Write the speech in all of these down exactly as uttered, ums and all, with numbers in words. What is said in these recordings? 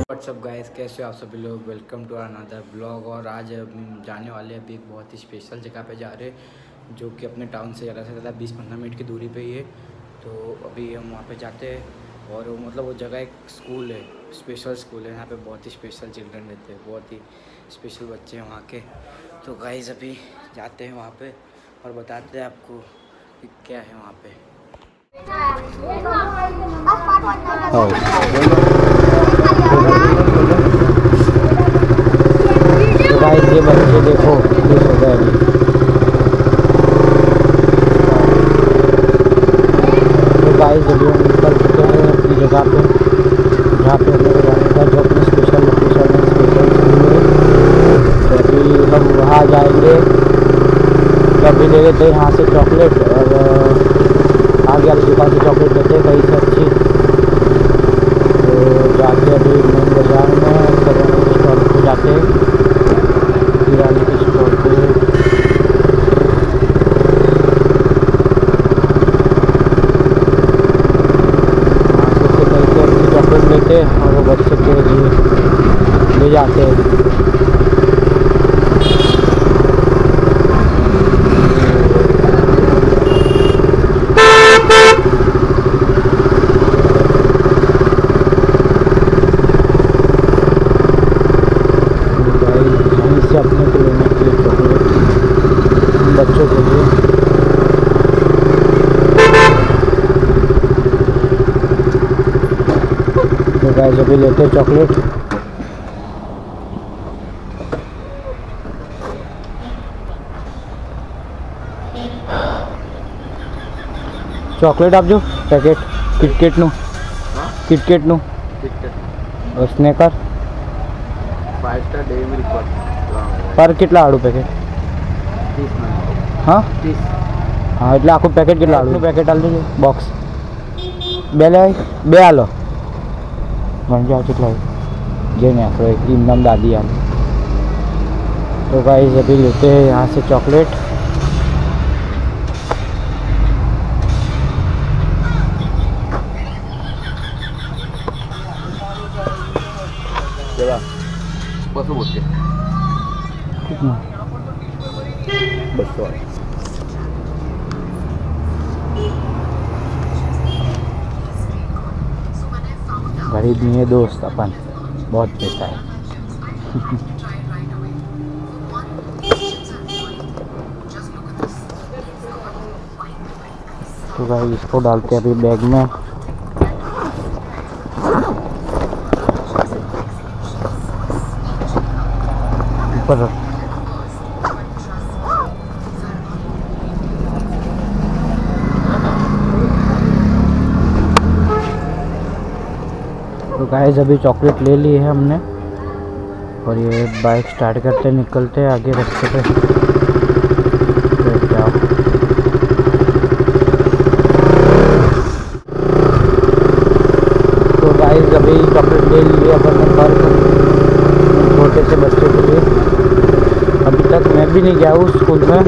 WhatsApp guys, कैसे हो आप सभी लोग। Welcome to another blog. और आज हम जाने वाले अभी एक बहुत ही स्पेशल जगह पे जा रहे हैं, जो कि अपने टाउन से ज़्यादा से ज़्यादा बीस पंद्रह मिनट की दूरी पे ही है। तो अभी हम वहाँ पे जाते हैं और वो मतलब वो जगह एक स्कूल है, स्पेशल स्कूल है। यहाँ पे बहुत ही स्पेशल चिल्ड्रन रहते हैं, बहुत ही स्पेशल बच्चे हैं वहाँ के। तो गाइस अभी जाते हैं वहाँ पर और बताते हैं आपको कि क्या है वहाँ पर। तो गाइस ये बच्चे देखो खुश हो गए अभी। तो गाइस अभी हम निकल चुके हैं अपनी जगह पे, जहाँ पे हमें जाने का, जो अपनी स्पेशल लोकेशन है, स्पेशल स्कूल है। तो अभी हम वहाँ जाएंगे। तो अभी ले लेते हैं यहाँ से चॉकलेट और आगे वाली दुकान से चॉकलेट लेते हैं कहीं से अच्छी। तो जाके अभी मेन बाजार में किराने के स्टॉल पे जाते हैं, किराने के स्टॉल पे वहाँ से कहीं से अपनी चॉकलेट लेते हैं और वो बच्चे के लिए ले जाते हैं। अपने को लेने के लिए चॉकलेट बच्चों के लिए। तो गाइस अभी लेते हैं चॉकलेट। चॉकलेट आप जो पैकेट किटकेट नु किटकेट नु और Snickers Five Star Dairy Milk पर कितना आड़ू पैकेट तीस हाँ तीस हाँ એટલે આખું પેકેટ કેટલા આડું પેકેટ આલી દેજો બોક્સ બે લે બે આલો ગણજો કેટલા જેને આપણે ઇમનામ દાદી આમ। तो गाइस अभी लेते हैं यहाँ से चॉकलेट। बस बोल के कितना बस तो गरीब नहीं है दोस्त अपन, बहुत पैसा है। तो भाई इसको डालते हैं अभी बैग में। ऊपर तो गाइस अभी चॉकलेट ले ली है हमने और ये बाइक स्टार्ट करते निकलते हैं आगे रास्ते पे। तो तो गाइस अभी चॉकलेट ले लिए अपन ने पर छोटे से बच्चों के लिए। अभी तक मैं भी नहीं गया हूँ स्कूल में,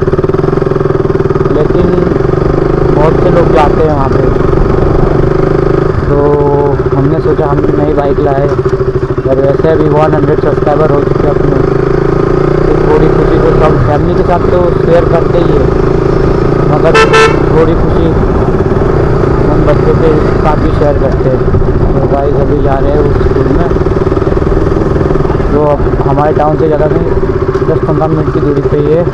लेकिन बहुत से लोग जाते हैं वहाँ पे। तो हमने सोचा हम भी नई बाइक लाए और वैसे अभी सौ सब्सक्राइबर हो चुके अपने। तो थोड़ी खुशी तो सब फैमिली के साथ तो शेयर करते ही है, मगर थोड़ी खुशी उन बच्चों के साथ भी शेयर करते हैं। तो गाइस अभी जा रहे हैं उस स्कूल में, जो अब हमारे टाउन से ज़्यादा नहीं दस पंद्रह मिनट की दूरी पे ही है।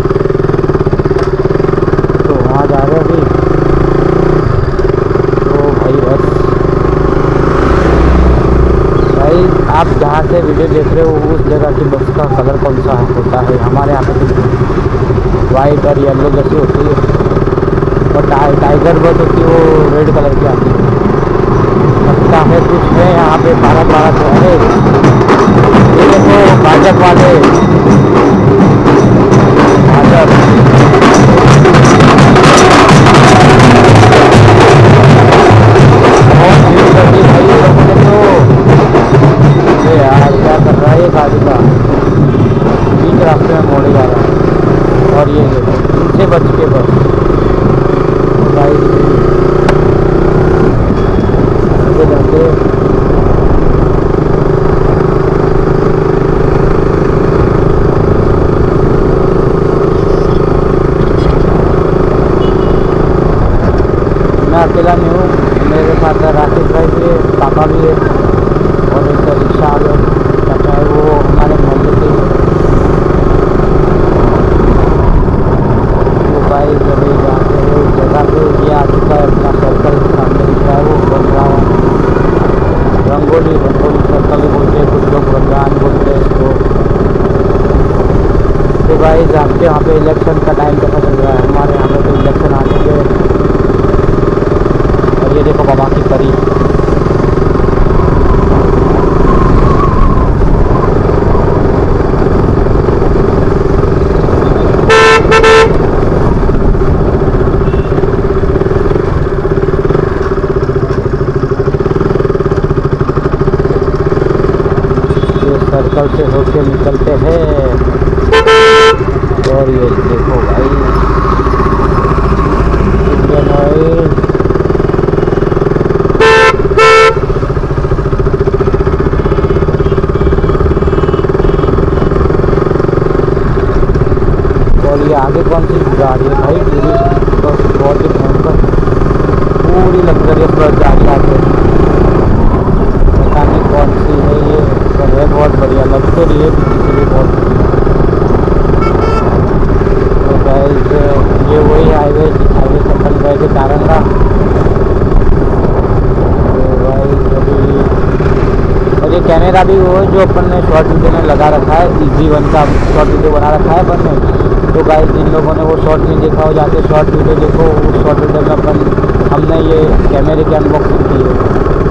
तो वहाँ जा रहे हैं अभी। तो भाई बस भाई आप जहाँ से वीडियो देख रहे हो उस जगह की बस का कलर कौन सा होता है। हमारे यहाँ पे तो वाइट और येलो जैसी होती है, और टाइ टाइगर बस होती है वो रेड कलर की आती है। लगता है कुछ है यहाँ पे बारह बारह सौ। अरे ये देखो भाजप वाले, भाजप बहुत भीड़ करती भाई रखने। तो यार क्या कर रहा है ये गाड़ी का, बीच रास्ते में मोड़े जा रहा है। और ये देखो इनसे बच के बस गाइस भी है और एक रिक्शा वाले चाचा है वो हमारे मोहल्ले के। तो भाई जब जाते हैं उस जगह पे ये आ चुका है अपना सर्कल, सामने दिख रहा है वो बन रहा है रंगोली रंगोली सर्कल ही बोलते हैं, कुछ लोग रमजान बोलते हैं इसको। तो भाई जानते वहाँ पे इलेक्शन का टाइम कैसा चल रहा है, हमारे यहाँ पे तो इलेक्शन आने के। और ये देखो बाबा की परी, सर्कल से होके निकलते हैं। और ये देखो भाई इंडियन ऑयल, और ये आगे कौन सी जा रही है भाई, टूरिस्ट बस बहुत ही भयंकर पूरी लग्जरियस बस जा रही है आगे, पता नहीं कौन सी है ये, पर है बहुत बढ़िया, लग तो रही है भी बहुत बढ़िया। तो गाइस ये वही हाईवे जिस हाईवे से अपन गए थे तारंगा। तो गाइस अभी और ये कैमरा भी वो है जो अपन ने शॉर्ट वीडियो में लगा रखा है, इजी वन का शॉर्ट वीडियो बना रखा है अपन ने। तो गाइस जिन लोगों ने वो शॉर्ट नहीं देखा हो जाके शॉर्ट वीडियो देखो, उस शॉर्ट वीडियो में अपन हमने ये कैमरे की अनबॉक्सिंग की है।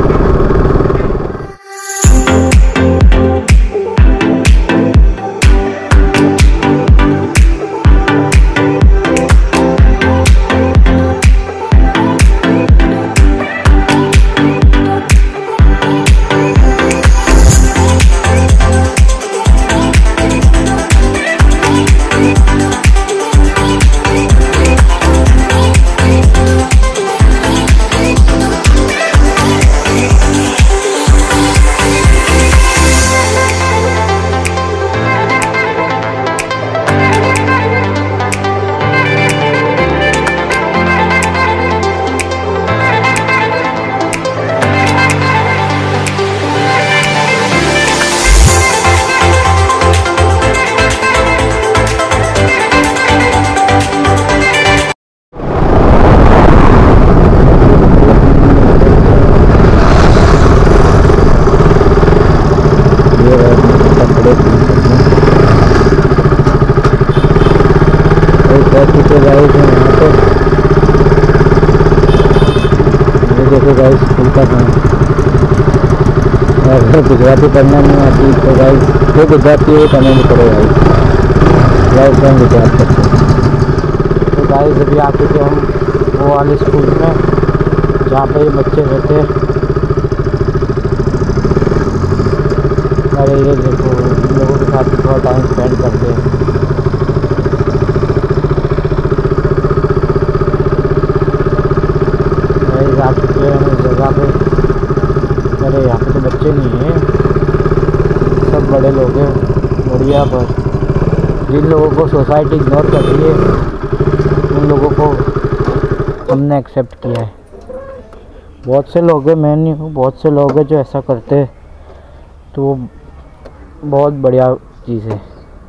देखो गाइस स्कूल का काम, अगर गुजराती पढ़ना नहीं आती तो गाइस जो गुजराती है कमेंट करो गाइस, गाइस हम गुजरात करते हैं। तो गाइस अभी आ चुके हम वो वाले स्कूल में जहाँ पे बच्चे रहते हैं। अरे ये देखो इन लोगों के साथ थोड़ा टाइम स्पेंड करते हैं। आ चुके हैं इस जगह पे। अरे यहाँ पे तो बच्चे नहीं हैं, सब बड़े लोग हैं बढ़िया, पर जिन लोगों को सोसाइटी इग्नोर कर रही है उन लोगों को हमने एक्सेप्ट किया है। बहुत से लोग हैं, मैं नहीं हूँ, बहुत से लोग हैं जो ऐसा करते हैं, तो बहुत बढ़िया चीज़ है।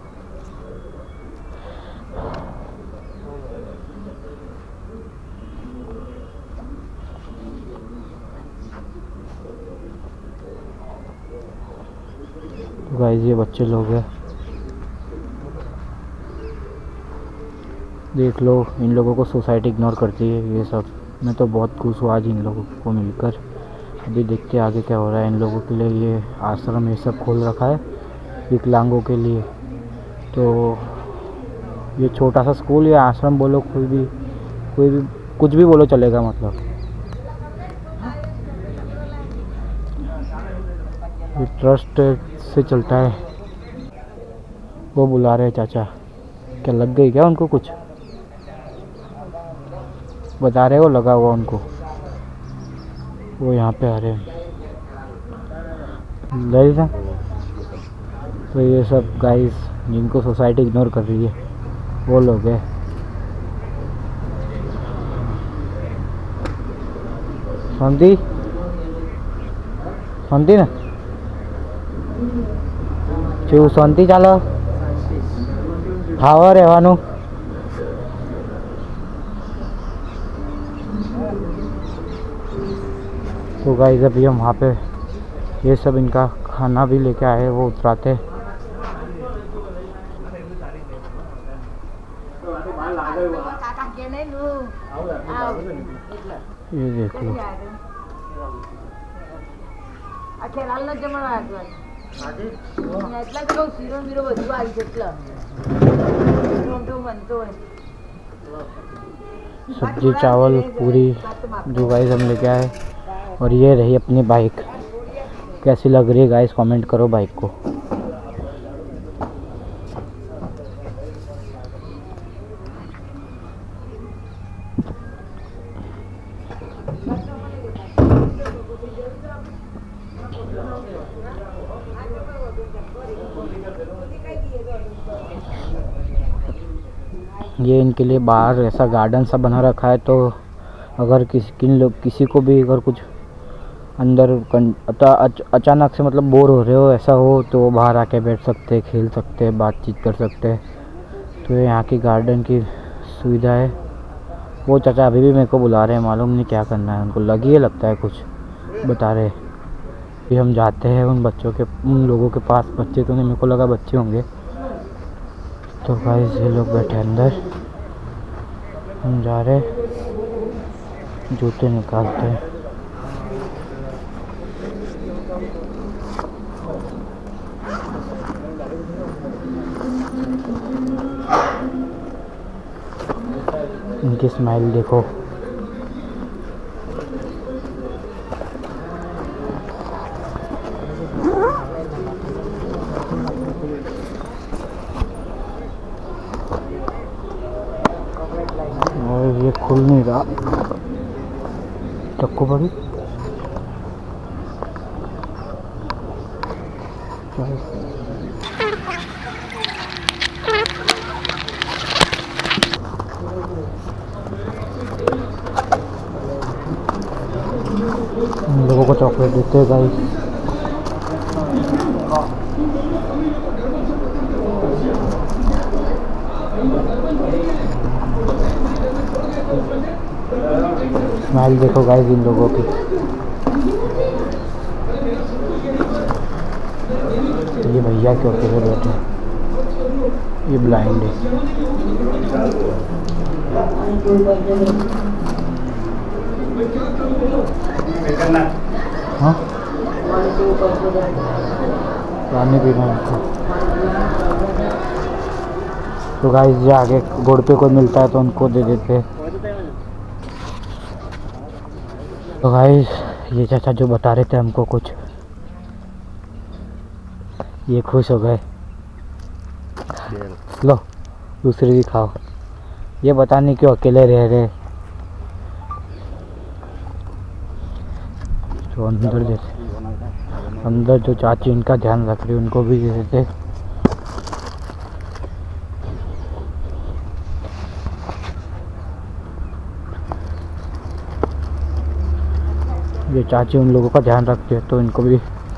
गाइस ये बच्चे लोग हैं, देख लो इन लोगों को सोसाइटी इग्नोर करती है ये सब। मैं तो बहुत खुश हुआ आज इन लोगों को मिलकर। अभी देखते आगे क्या हो रहा है। इन लोगों के लिए ये आश्रम ये सब खोल रखा है विकलांगों के लिए। तो ये छोटा सा स्कूल या आश्रम बोलो, कोई भी कोई भी कुछ भी बोलो चलेगा, मतलब ये ट्रस्ट से चलता है। वो बुला रहे हैं चाचा, क्या लग गई क्या उनको, कुछ बता रहे हो लगा हुआ उनको, वो यहाँ पे आ रहे हैं। गाइस तो ये सब गाइस जिनको सोसाइटी इग्नोर कर रही है वो लोग हैं। शांति शांति ना चू शांति चालो खावा रहवानू। तो गाइस अभी हम वहाँ पे ये सब इनका खाना भी लेके आए, वो उतराते। ये देख लो सब्जी चावल पूरी जो गाइस हम लेके आए। और ये रही अपनी बाइक। कैसी लग रही है गाइस कमेंट करो बाइक को। ये इनके लिए बाहर ऐसा गार्डन सा बना रखा है, तो अगर किसी किन लोग किसी को भी अगर कुछ अंदर अच, अचानक से मतलब बोर हो रहे हो ऐसा हो तो वो बाहर आके बैठ सकते, खेल सकते, बातचीत कर सकते हैं। तो यहाँ की गार्डन की सुविधा है। वो चाचा अभी भी मेरे को बुला रहे हैं, मालूम नहीं क्या करना है उनको, लगी है लगता है कुछ बता रहे। फिर हम जाते हैं उन बच्चों के उन लोगों के पास। बच्चे तो नहीं, मेरे को लगा बच्चे होंगे। तो गाइस ये लोग बैठे अंदर, हम जा रहे जूते निकालते हैं। इनकी स्माइल देखो। और ये खुल नहीं रहा, चक्कू बड़ी लोगों को चॉकलेट देते हैं गाइस। स्माइल देखो गाइस इन लोगों की। ये भैया क्यों अकेले बैठे, ये ब्लाइंड है। हाँ पानी पीना है। तो गाइस ये आगे गुड़ पे कोई मिलता है तो उनको दे देते। तो गाइस ये चाचा जो बता रहे थे हमको कुछ, ये खुश हो गए। लो दूसरी भी खाओ। ये बता नहीं क्यों अकेले रह रहे। तो अंदर देते, अंदर जो चाची इनका ध्यान रख रही उनको भी दे देते। ये चाची उन लोगों का ध्यान रखती है तो इनको भी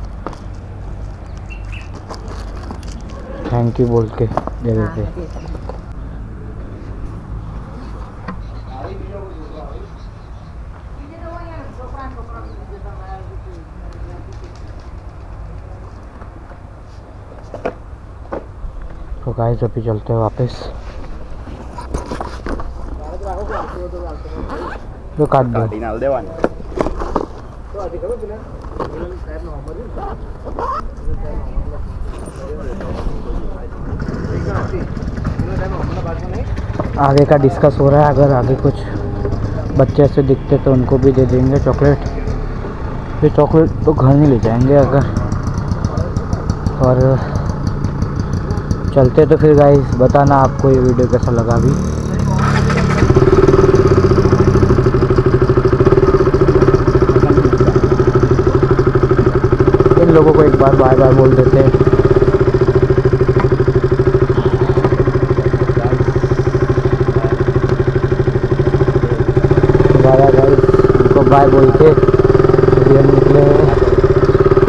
थैंक यू बोल के दे देते। तो गाइस अभी चलते हैं वापस। जो काट दो आगे का डिस्कस हो रहा है। अगर आगे कुछ बच्चे ऐसे दिखते तो उनको भी दे देंगे चॉकलेट। ये चॉकलेट तो घर नहीं ले जाएंगे अगर। और चलते तो फिर गाइस बताना आपको ये वीडियो कैसा लगा। भी इन लोगों को एक बार बाय बाय बोल देते हैं। गाइस उनको बाय बोल के हम निकले।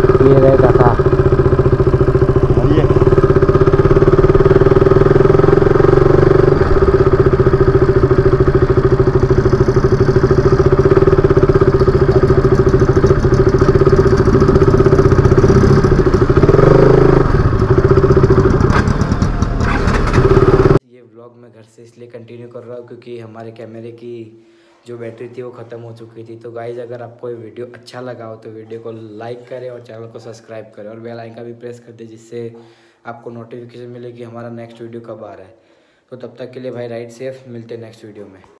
हमारे कैमरे की जो बैटरी थी वो ख़त्म हो चुकी थी। तो गाइज़ अगर आपको ये वीडियो अच्छा लगा हो तो वीडियो को लाइक करें और चैनल को सब्सक्राइब करें और बेल आइकन भी प्रेस कर दें, जिससे आपको नोटिफिकेशन मिले कि हमारा नेक्स्ट वीडियो कब आ रहा है। तो तब तक के लिए भाई राइड सेफ, मिलते हैं नेक्स्ट वीडियो में।